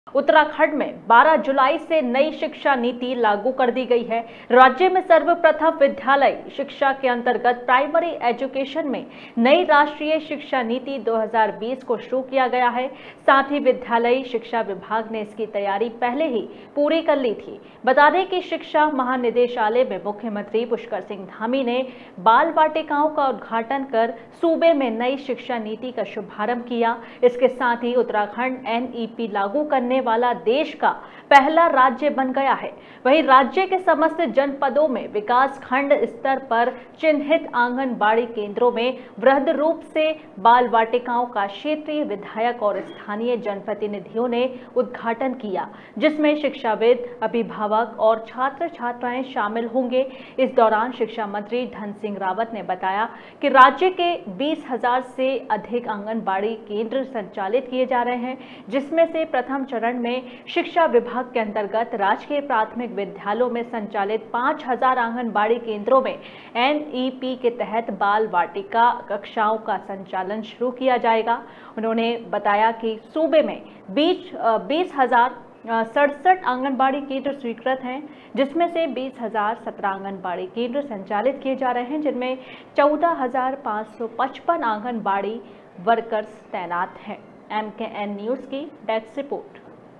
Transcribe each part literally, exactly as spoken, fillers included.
उत्तराखंड में बारह जुलाई से नई शिक्षा नीति लागू कर दी गई है। राज्य में सर्वप्रथम विद्यालय शिक्षा के अंतर्गत प्राइमरी एजुकेशन में नई राष्ट्रीय शिक्षा नीति दो हज़ार बीस को शुरू किया गया है। साथ ही विद्यालयी शिक्षा विभाग ने इसकी तैयारी पहले ही पूरी कर ली थी। बता दें कि शिक्षा महानिदेशालय में मुख्यमंत्री पुष्कर सिंह धामी ने बाल वाटिकाओं का उद्घाटन कर सूबे में नई शिक्षा नीति का शुभारंभ किया। इसके साथ ही उत्तराखंड एन ई पी लागू करने वाला देश का पहला राज्य बन गया है। वहीं राज्य के समस्त जनपदों में विकास खंड स्तर पर चिन्हित आंगनबाड़ी केंद्रों में वृहद रूप से बाल वाटिकाओं का क्षेत्रीय विधायक और स्थानीय जनप्रतिनिधियों ने उद्घाटन किया, जिसमें शिक्षाविद, अभिभावक और छात्र छात्राएं शामिल होंगे। इस दौरान शिक्षा मंत्री धन सिंह रावत ने बताया कि राज्य के बीस हजार से अधिक आंगनबाड़ी केंद्र संचालित किए जा रहे हैं, जिसमें से प्रथम चरण में शिक्षा विभाग के अंतर्गत राजकीय प्राथमिक विद्यालयों में संचालित पांच हजार आंगनबाड़ी केंद्रों में एन ई पी के तहत बाल वाटिका कक्षाओं का संचालन शुरू किया जाएगा। उन्होंने बताया कि सूबे में बीस बीस हजार सड़सठ आंगनबाड़ी केंद्र स्वीकृत हैं, जिसमें से बीस हजार सत्रह आंगनबाड़ी केंद्र संचालित किए जा रहे हैं, जिनमें चौदह हजार पाँच सौ पचपन आंगनबाड़ी वर्कर्स तैनात हैं। एम के एन न्यूज की डेस्क रिपोर्ट।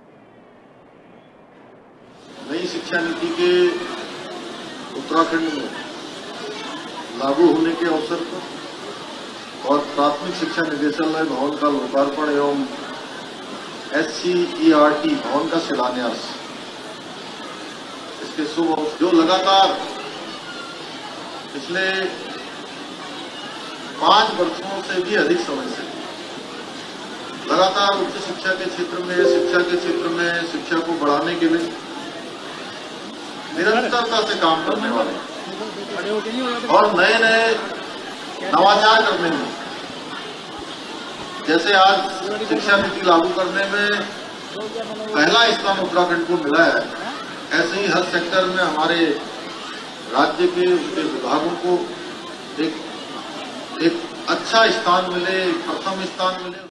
नई शिक्षा नीति के उत्तराखंड में लागू होने के अवसर पर और प्राथमिक शिक्षा निदेशालय भवन का लोकार्पण एवं S C E R T भवन का शिलान्यास, इसके शुभ अवसर जो लगातार पिछले पांच वर्षों से भी अधिक समय से लगातार उच्च शिक्षा के क्षेत्र में शिक्षा के क्षेत्र में शिक्षा को बढ़ाने के लिए निरंतरता से काम करने वाले और नए नए नवाचार करने में, जैसे आज शिक्षा नीति लागू करने में पहला स्थान उत्तराखंड को मिला है, ऐसे ही हर सेक्टर में हमारे राज्य के उनके विभागों को एक एक अच्छा स्थान मिले, प्रथम स्थान मिले।